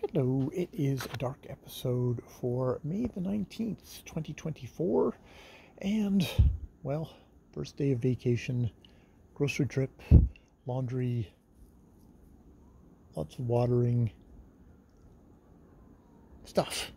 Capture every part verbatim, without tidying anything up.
Hello, it is a dark episode for May the nineteenth, twenty twenty-four, and, well, first day of vacation, grocery trip, laundry, lots of watering, stuff.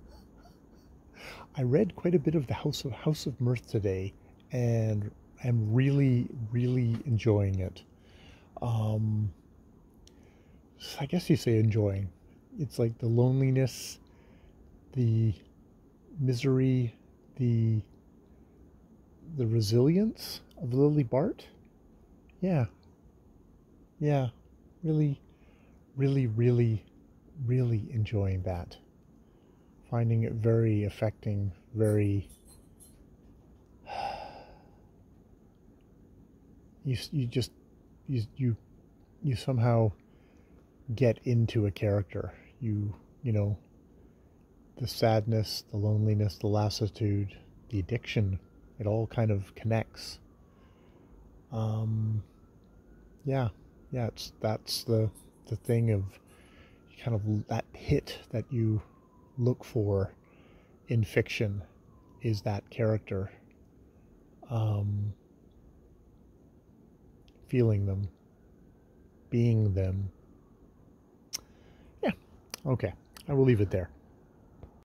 I read quite a bit of the House of House of Mirth today, and I'm really, really enjoying it. Um, I guess you say enjoying. It's like the loneliness, the misery, the the resilience of Lily Bart. Yeah. Yeah. Really, really, really, really enjoying that. Finding it very affecting, very you you just you you you somehow get into a character. You you know, the sadness, the loneliness, the lassitude, the addiction, it all kind of connects. Um, yeah, yeah, it's that's the the thing of kind of that hit that you look for in fiction is that character, um, feeling them, being them. Yeah, okay, I will leave it there.